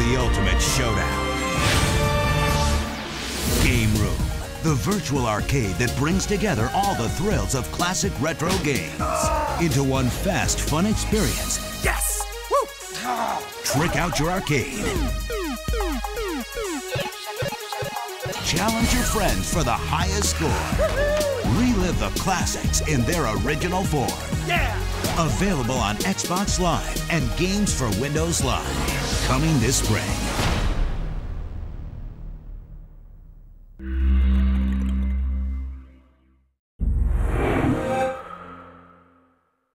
the ultimate showdown. GameRoom, the virtual arcade that brings together all the thrills of classic retro games into one fast, fun experience. Yes! Woo! Trick out your arcade. Challenge your friends for the highest score. Relive the classics in their original form. Yeah! Available on Xbox Live and Games for Windows Live. Coming this spring.